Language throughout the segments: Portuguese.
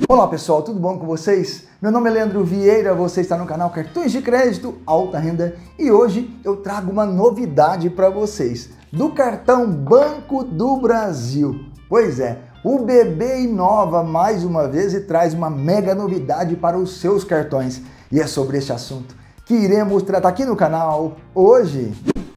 Olá pessoal, tudo bom com vocês? Meu nome é Leandro Vieira, você está no canal Cartões de Crédito Alta Renda e hoje eu trago uma novidade para vocês do cartão Banco do Brasil. Pois é, o BB inova mais uma vez e traz uma mega novidade para os seus cartões. E é sobre este assunto que iremos tratar aqui no canal hoje.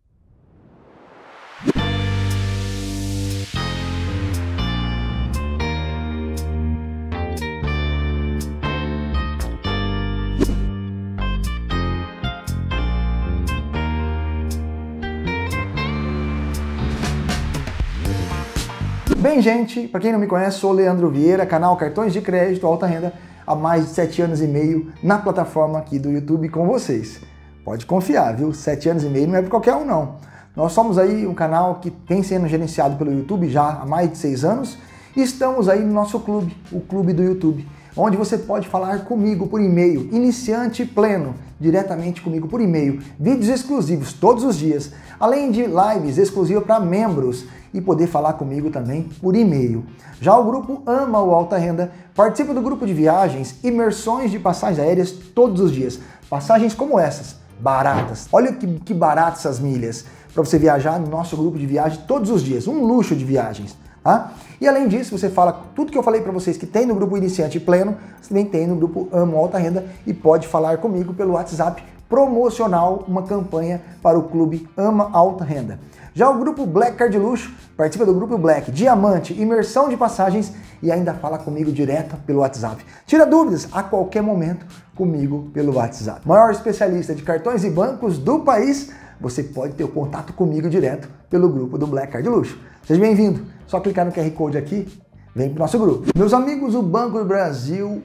Bem, gente, para quem não me conhece, sou o Leandro Vieira, canal Cartões de Crédito Alta Renda, há mais de 7 anos e meio na plataforma aqui do YouTube com vocês. Pode confiar, viu? 7 anos e meio não é para qualquer um, não. Nós somos aí um canal que tem sendo gerenciado pelo YouTube já há mais de 6 anos e estamos aí no nosso clube, o Clube do YouTube, onde você pode falar comigo por e-mail, iniciante pleno, diretamente comigo por e-mail, vídeos exclusivos todos os dias, além de lives exclusivas para membros e poder falar comigo também por e-mail. Já o grupo Ama o Alta Renda participa do grupo de viagens, imersões de passagens aéreas todos os dias. Passagens como essas, baratas. Olha que baratas essas milhas para você viajar no nosso grupo de viagem todos os dias. Um luxo de viagens. Tá? E além disso, você fala tudo que eu falei para vocês que tem no grupo Iniciante Pleno, você também tem no grupo Amo Alta Renda e pode falar comigo pelo WhatsApp promocional, uma campanha para o Clube Ama Alta Renda. Já o grupo Black Card Luxo participa do grupo Black, Diamante, imersão de passagens e ainda fala comigo direto pelo WhatsApp. Tira dúvidas a qualquer momento comigo pelo WhatsApp. Maior especialista de cartões e bancos do país, você pode ter o contato comigo direto pelo grupo do Black Card Luxo. Seja bem-vindo. Só clicar no QR Code aqui, vem para o nosso grupo. Meus amigos, o Banco do Brasil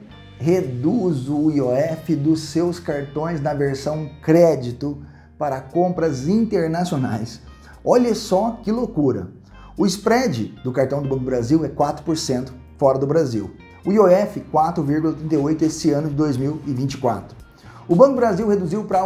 reduz o IOF dos seus cartões na versão crédito para compras internacionais. Olha só que loucura. O spread do cartão do Banco do Brasil é 4% fora do Brasil. O IOF 4,38% esse ano de 2024. O Banco do Brasil reduziu para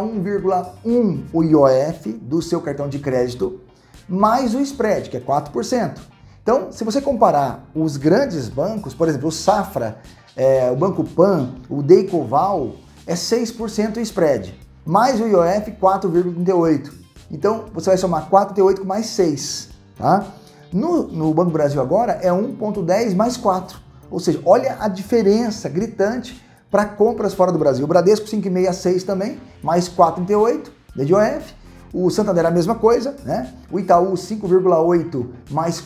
1,1% o IOF do seu cartão de crédito, mais o spread, que é 4%. Então, se você comparar os grandes bancos, por exemplo, o Safra, o Banco Pan, o Daycoval, é 6% o spread, mais o IOF 4,38%. Então, você vai somar 4,38 com mais 6, tá? No Banco do Brasil agora é 1,10 mais 4. Ou seja, olha a diferença gritante para compras fora do Brasil. O Bradesco 5,66 também, mais 4,38 de IOF. O Santander a mesma coisa, né? O Itaú 5,8 mais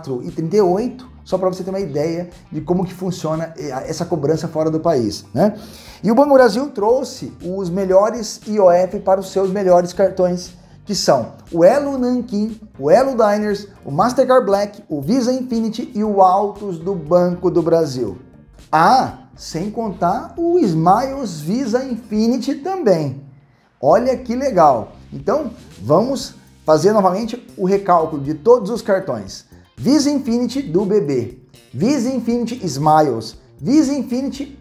4,38, só para você ter uma ideia de como que funciona essa cobrança fora do país, né? E o Banco do Brasil trouxe os melhores IOF para os seus melhores cartões, que são o Elo Nankin, o Elo Diners, o Mastercard Black, o Visa Infinity e o Altos do Banco do Brasil. Ah, sem contar o Smiles Visa Infinity também. Olha que legal! Então, vamos fazer novamente o recálculo de todos os cartões. Visa Infinity do BB, Visa Infinity Smiles, Visa Infinity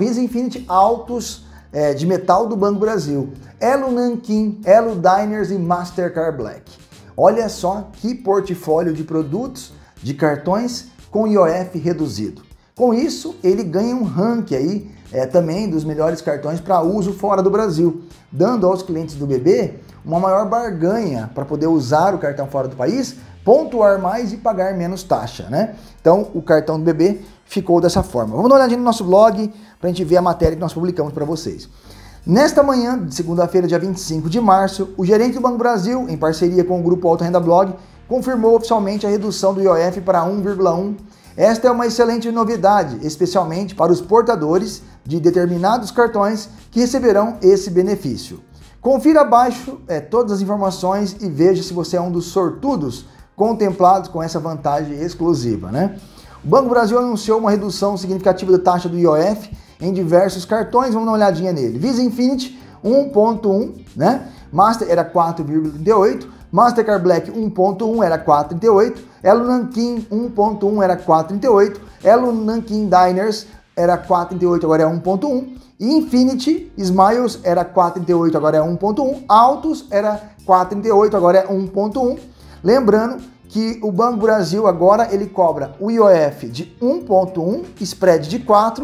Altos de metal do Banco Brasil, Elo Nankin, Elo Diners e Mastercard Black. Olha só que portfólio de produtos, de cartões com IOF reduzido. Com isso, ele ganha um ranking aí também dos melhores cartões para uso fora do Brasil, dando aos clientes do BB uma maior barganha para poder usar o cartão fora do país, pontuar mais e pagar menos taxa, né? Então, o cartão do BB ficou dessa forma. Vamos dar uma olhadinha no nosso blog para a gente ver a matéria que nós publicamos para vocês. Nesta manhã de segunda-feira, dia 25 de março, o gerente do Banco do Brasil, em parceria com o Grupo Alta Renda Blog, confirmou oficialmente a redução do IOF para 1,1%. Esta é uma excelente novidade, especialmente para os portadores de determinados cartões que receberão esse benefício. Confira abaixo todas as informações e veja se você é um dos sortudos contemplados com essa vantagem exclusiva, né? O Banco do Brasil anunciou uma redução significativa da taxa do IOF em diversos cartões, vamos dar uma olhadinha nele. Visa Infinity 1,1, né? Master era 4,38, Mastercard Black 1,1 era 4,38, Elo Nankin 1,1 era 4,38, Elo Nankin Diners era 4,38, agora é 1,1, e Infinity Smiles era 4,38, agora é 1,1, Altos era 4,38, agora é 1,1. Lembrando que o Banco Brasil agora ele cobra o IOF de 1,1, spread de 4,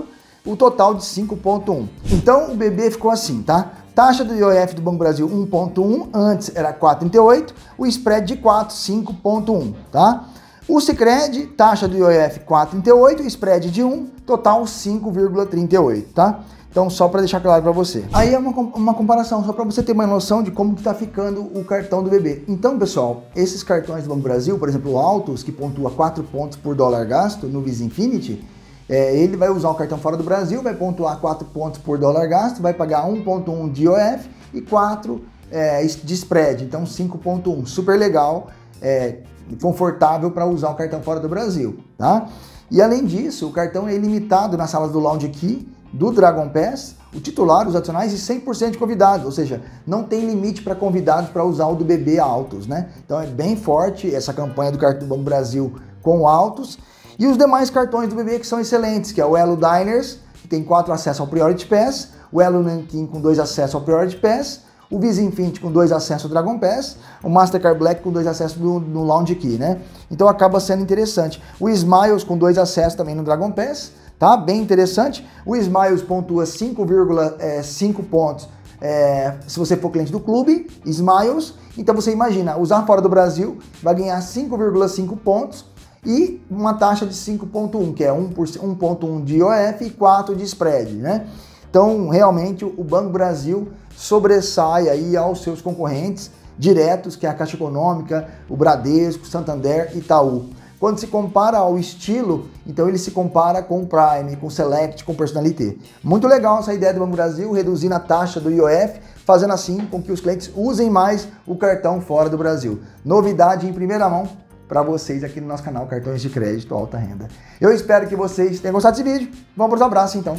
o total de 5,1. Então o BB ficou assim, tá? Taxa do IOF do Banco Brasil 1,1, antes era 4,38, o spread de 4, 5,1, tá? O Sicredi, taxa do IOF 4,38, spread de 1, total 5,38, tá? Então, só para deixar claro para você. Aí é uma comparação, só para você ter uma noção de como que tá ficando o cartão do BB. Então, pessoal, esses cartões do Banco Brasil, por exemplo, o Altos, que pontua 4 pontos por dólar gasto no Visa Infinity, ele vai usar o cartão fora do Brasil, vai pontuar 4 pontos por dólar gasto, vai pagar 1,1 de IOF e 4 de spread, então 5,1. Super legal, confortável para usar o cartão fora do Brasil, tá? E além disso, o cartão é ilimitado nas salas do Lounge Key, do Dragon Pass, o titular, os adicionais e 100% de convidados, ou seja, não tem limite para convidados para usar o do BB Altos, né? Então é bem forte essa campanha do cartão do Banco Brasil com o Altos. E os demais cartões do BB que são excelentes, que é o Elo Diners, que tem 4 acessos ao Priority Pass, o Elo Nankin com 2 acessos ao Priority Pass, o Visa Infinity com 2 acessos ao Dragon Pass, o Mastercard Black com 2 acessos no Lounge Key, né? Então acaba sendo interessante. O Smiles com 2 acessos também no Dragon Pass, tá? Bem interessante. O Smiles pontua 5,5 pontos se você for cliente do clube, Smiles. Então você imagina, usar fora do Brasil vai ganhar 5,5 pontos e uma taxa de 5,1, que é 1,1 de IOF e 4 de spread, né? Então, realmente, o Banco Brasil sobressai aí aos seus concorrentes diretos, que é a Caixa Econômica, o Bradesco, Santander e Itaú. Quando se compara ao estilo, então ele se compara com o Prime, com o Select, com o Personalité. Muito legal essa ideia do Banco Brasil, reduzindo a taxa do IOF, fazendo assim com que os clientes usem mais o cartão fora do Brasil. Novidade em primeira mão para vocês aqui no nosso canal Cartões de Crédito Alta Renda. Eu espero que vocês tenham gostado desse vídeo. Vamos para os abraços então.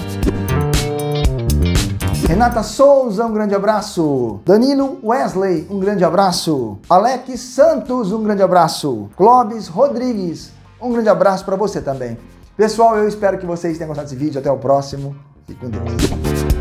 Renata Souza, um grande abraço. Danilo Wesley, um grande abraço. Alex Santos, um grande abraço. Clóvis Rodrigues, um grande abraço para você também. Pessoal, eu espero que vocês tenham gostado desse vídeo. Até o próximo. Fique com Deus.